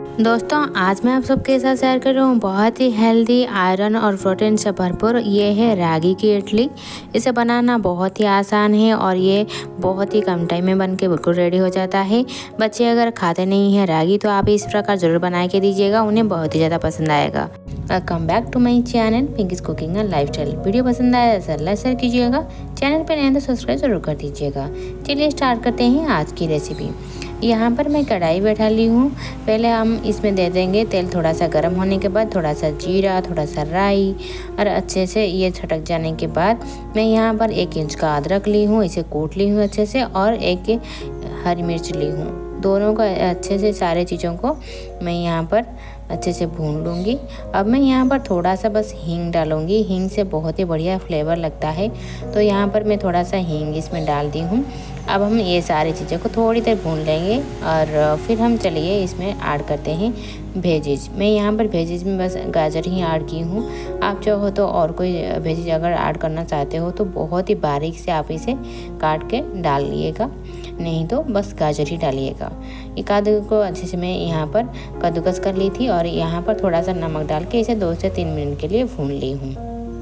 दोस्तों आज मैं आप सबके साथ शेयर कर रहा हूँ बहुत ही हेल्दी आयरन और प्रोटीन से भरपूर ये है रागी की इडली। इसे बनाना बहुत ही आसान है और ये बहुत ही कम टाइम में बन के बिल्कुल रेडी हो जाता है। बच्चे अगर खाते नहीं हैं रागी तो आप इस प्रकार ज़रूर बना के दीजिएगा, उन्हें बहुत ही ज़्यादा पसंद आएगा। Welcome back to my channel Pinky's cooking and lifestyle. Video पसंद आया तो लाइक शेयर कीजिएगा, चैनल पर नए तो सब्सक्राइब जरूर कर दीजिएगा। चलिए स्टार्ट करते हैं आज की रेसिपी। यहाँ पर मैं कढ़ाई बैठा ली हूँ। पहले हम इसमें दे देंगे तेल, थोड़ा सा गर्म होने के बाद थोड़ा सा जीरा, थोड़ा सा राई और अच्छे से ये छटक जाने के बाद मैं यहाँ पर 1 इंच का अदरक ली हूँ, इसे कूट ली हूँ अच्छे से, और 1 हरी मिर्च ली हूँ। दोनों को अच्छे से सारे चीज़ों को मैं यहाँ पर अच्छे से भून लूँगी। अब मैं यहाँ पर थोड़ा सा बस हींग डालूँगी। हींग से बहुत ही बढ़िया फ्लेवर लगता है, तो यहाँ पर मैं थोड़ा सा हींग इसमें डाल दी हूँ। अब हम ये सारी चीज़ों को थोड़ी देर भून लेंगे और फिर हम चलिए इसमें ऐड करते हैं वेजिज। मैं यहाँ पर वेजिज में बस गाजर ही ऐड की हूँ। आप चाहो तो और कोई वेजिज अगर ऐड करना चाहते हो तो बहुत ही बारीक से आप इसे काट के डाल लिएगा, नहीं तो बस गाजर ही डालिएगा। ये कद्दू को अच्छे से मैं यहाँ पर कद्दूकस कर ली थी और यहाँ पर थोड़ा सा नमक डाल के इसे 2 से 3 मिनट के लिए भून ली हूँ।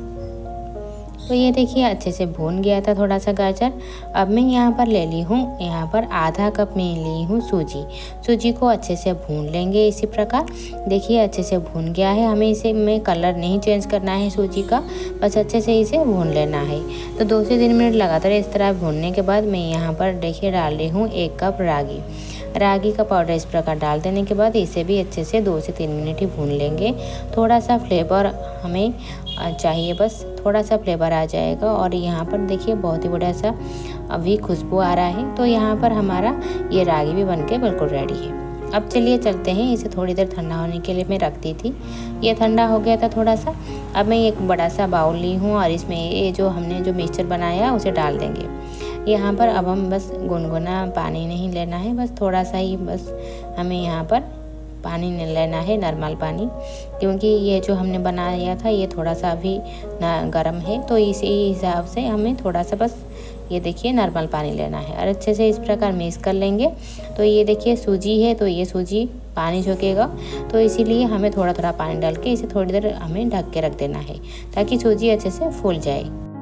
तो ये देखिए अच्छे से भून गया था थोड़ा सा गाजर। अब मैं यहाँ पर ले ली हूँ, यहाँ पर आधा कप में ली हूँ सूजी को अच्छे से भून लेंगे इसी प्रकार। देखिए अच्छे से भून गया है, हमें इसे में कलर नहीं चेंज करना है सूजी का, बस अच्छे से इसे भून लेना है। तो 2 से 3 मिनट लगातार इस तरह भूनने के बाद मैं यहाँ पर देखिए डाल रही हूँ 1 कप रागी का पाउडर। इस प्रकार डाल देने के बाद इसे भी अच्छे से 2 से 3 मिनट ही भून लेंगे। थोड़ा सा फ्लेवर हमें चाहिए, बस थोड़ा सा फ्लेवर आ जाएगा। और यहाँ पर देखिए बहुत ही बढ़िया सा अभी खुशबू आ रहा है। तो यहाँ पर हमारा ये रागी भी बनके बिल्कुल रेडी है। अब चलिए चलते हैं, इसे थोड़ी देर ठंडा होने के लिए मैं रख दी थी। ये ठंडा हो गया था थोड़ा सा। अब मैं एक बड़ा सा बाउल ली हूँ और इसमें ये जो हमने जो मिक्सचर बनाया उसे डाल देंगे यहाँ पर। अब हम बस गुनगुना पानी नहीं लेना है, बस थोड़ा सा ही बस हमें यहाँ पर पानी नहीं लेना है, नॉर्मल पानी, क्योंकि ये जो हमने बनाया था ये थोड़ा सा अभी गर्म है, तो इसी हिसाब से हमें थोड़ा सा बस ये देखिए नॉर्मल पानी लेना है और अच्छे से इस प्रकार मिक्स कर लेंगे। तो ये देखिए सूजी है तो ये सूजी पानी झोंकेगा, तो इसीलिए हमें थोड़ा थोड़ा पानी डाल के इसे थोड़ी देर हमें ढक के रख देना है ताकि सूजी अच्छे से फूल जाए।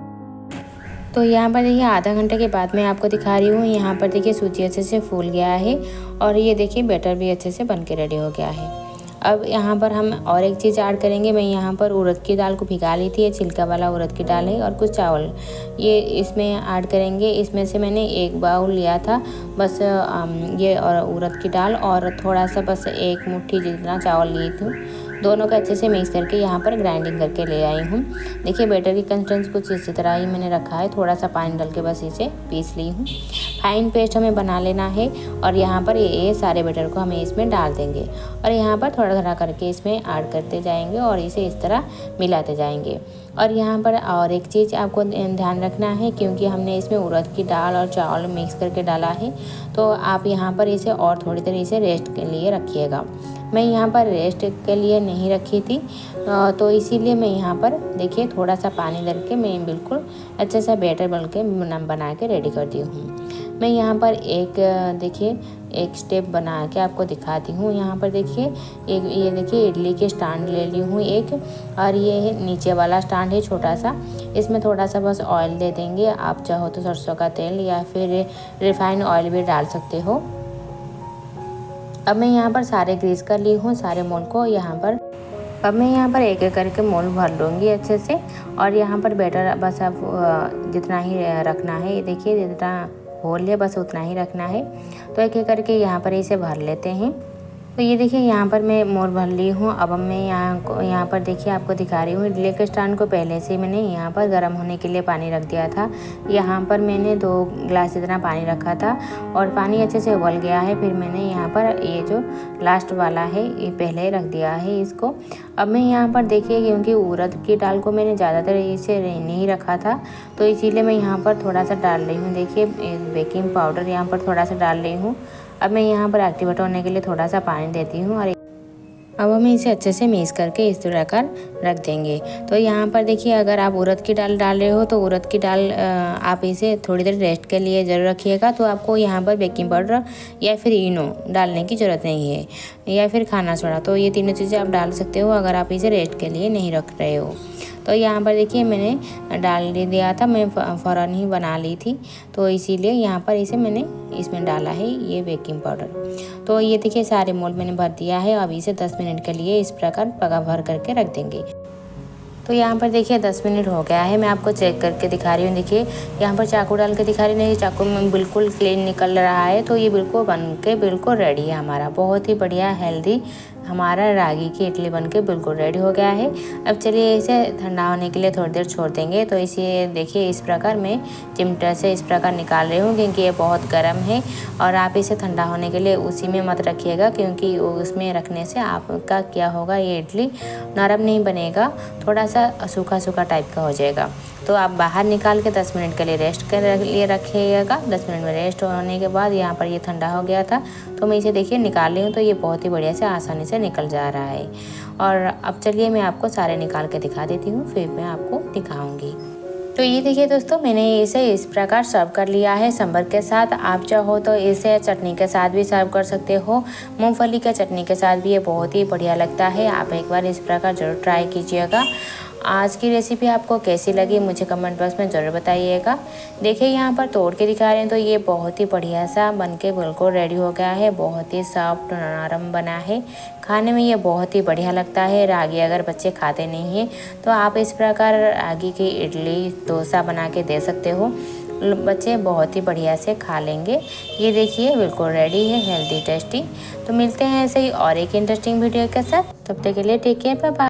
तो यहाँ पर देखिए आधा घंटे के बाद मैं आपको दिखा रही हूँ। यहाँ पर देखिए सूजी अच्छे से फूल गया है और ये देखिए बैटर भी अच्छे से बन के रेडी हो गया है। अब यहाँ पर हम और एक चीज़ ऐड करेंगे। मैं यहाँ पर उड़द की दाल को भिगा ली थी, ये छिलका वाला उड़द की दाल है, और कुछ चावल ये इसमें ऐड करेंगे। इसमें से मैंने 1 बाउल लिया था बस ये और उड़द की दाल, और थोड़ा सा बस 1 मुट्ठी जितना चावल ली थी। दोनों को अच्छे से मिक्स करके यहाँ पर ग्राइंडिंग करके ले आई हूँ। देखिए बैटर की कंसिस्टेंसी कुछ इसी तरह ही मैंने रखा है, थोड़ा सा पानी डाल के बस इसे पीस ली हूँ। फाइन पेस्ट हमें बना लेना है और यहाँ पर ये सारे बैटर को हमें इसमें डाल देंगे और यहाँ पर थोड़ा थोड़ा करके इसमें ऐड करते जाएंगे और इसे इस तरह मिलाते जाएंगे। और यहाँ पर और एक चीज़ आपको ध्यान रखना है, क्योंकि हमने इसमें उड़द की दाल और चावल मिक्स करके डाला है, तो आप यहाँ पर इसे और थोड़ी देर इसे रेस्ट के लिए रखिएगा। मैं यहाँ पर रेस्ट के लिए नहीं रखी थी, तो इसीलिए मैं यहाँ पर देखिए थोड़ा सा पानी डाल के मैं बिल्कुल अच्छे से बैटर बना के रेडी कर दी हूँ। मैं यहाँ पर एक स्टेप बना के आपको दिखाती हूँ। यहाँ पर देखिए ये देखिए इडली के स्टैंड ले ली हूँ एक, और ये नीचे वाला स्टैंड है छोटा सा। इसमें थोड़ा सा बस ऑयल दे देंगे, आप चाहो तो सरसों का तेल या फिर रिफाइंड ऑयल भी डाल सकते हो। अब मैं यहाँ पर सारे ग्रीस कर ली हूँ सारे मोल को यहाँ पर। अब मैं यहाँ पर एक एक करके मोल भर लूँगी अच्छे से, और यहाँ पर बैटर बस आप जितना ही रखना है, ये देखिए जितना होल है बस उतना ही रखना है। तो एक एक करके यहाँ पर इसे भर लेते हैं। तो ये देखिए यहाँ पर मैं मोर भर ली हूँ। अब मैं यहाँ पर देखिए आपको दिखा रही हूँ इडली के स्टैंड को पहले से मैंने यहाँ पर गर्म होने के लिए पानी रख दिया था। यहाँ पर मैंने 2 गिलास जितना पानी रखा था और पानी अच्छे से उबल गया है। फिर मैंने यहाँ पर ये जो लास्ट वाला है ये पहले रख दिया है इसको। अब मैं यहाँ पर देखिए क्योंकि उड़द की दाल को मैंने ज़्यादातर इसे नहीं रखा था, तो इसीलिए मैं यहाँ पर थोड़ा सा डाल रही हूँ। देखिए बेकिंग पाउडर यहाँ पर थोड़ा सा डाल रही हूँ। अब मैं यहाँ पर एक्टिवेट होने के लिए थोड़ा सा पानी देती हूँ और अब हमें इसे अच्छे से मिक्स करके इस तरह कर रख देंगे। तो यहाँ पर देखिए, अगर आप उड़द की दाल डाल रहे हो तो उड़द की दाल आप इसे थोड़ी देर रेस्ट के लिए ज़रूर रखिएगा। तो आपको यहाँ पर बेकिंग पाउडर या फिर इनो डालने की ज़रूरत नहीं है, या फिर खाना सोडा। तो ये तीनों चीज़ें आप डाल सकते हो अगर आप इसे रेस्ट के लिए नहीं रख रहे हो। तो यहाँ पर देखिए मैंने डाल दिया था, मैं फ़ौरन ही बना ली थी, तो इसीलिए यहाँ पर इसे मैंने इसमें डाला है ये बेकिंग पाउडर। तो ये देखिए सारे मोल्ड मैंने भर दिया है। अब इसे 10 मिनट के लिए इस प्रकार पका भर करके रख देंगे। तो यहाँ पर देखिए 10 मिनट हो गया है, मैं आपको चेक करके दिखा रही हूँ। देखिए यहाँ पर चाकू डाल के दिखा रही हूँ, चाकू में बिल्कुल क्लीन निकल रहा है। तो ये बिल्कुल बन के बिल्कुल रेडी है हमारा, बहुत ही बढ़िया हेल्दी हमारा रागी की इडली बनके बिल्कुल रेडी हो गया है। अब चलिए इसे ठंडा होने के लिए थोड़ी देर छोड़ देंगे। तो इसे देखिए इस प्रकार मैं चिमटा से इस प्रकार निकाल रही हूँ, क्योंकि ये बहुत गर्म है। और आप इसे ठंडा होने के लिए उसी में मत रखिएगा, क्योंकि उसमें रखने से आपका क्या होगा, ये इडली नरम नहीं बनेगा, थोड़ा सा सूखा सूखा टाइप का हो जाएगा। तो आप बाहर निकाल के 10 मिनट के लिए रेस्ट के लिए रखिएगा। 10 मिनट में रेस्ट होने के बाद यहाँ पर ये ठंडा हो गया था, तो मैं इसे देखिए निकाल रही हूँ। तो ये बहुत ही बढ़िया से आसानी से निकल जा रहा है। और अब चलिए मैं आपको सारे निकाल के दिखा देती हूँ, फिर मैं आपको दिखाऊंगी। तो ये देखिए दोस्तों, मैंने इसे इस प्रकार सर्व कर लिया है सांभर के साथ। आप चाहो तो इसे चटनी के साथ भी सर्व कर सकते हो, मूंगफली के चटनी के साथ भी ये बहुत ही बढ़िया लगता है। आप एक बार इस प्रकार ज़रूर ट्राई कीजिएगा। आज की रेसिपी आपको कैसी लगी मुझे कमेंट बॉक्स में ज़रूर बताइएगा। देखिए यहाँ पर तोड़ के दिखा रहे हैं, तो ये बहुत ही बढ़िया सा बनके बिल्कुल रेडी हो गया है। बहुत ही सॉफ्ट नरम बना है, खाने में ये बहुत ही बढ़िया लगता है। रागी अगर बच्चे खाते नहीं हैं तो आप इस प्रकार रागी की इडली डोसा बना के दे सकते हो, बच्चे बहुत ही बढ़िया से खा लेंगे। ये देखिए बिल्कुल रेडी है, हेल्दी टेस्टी। तो मिलते हैं ऐसे ही और एक इंटरेस्टिंग वीडियो के साथ, तब तक के लिए टेक केयर, बाय बाय।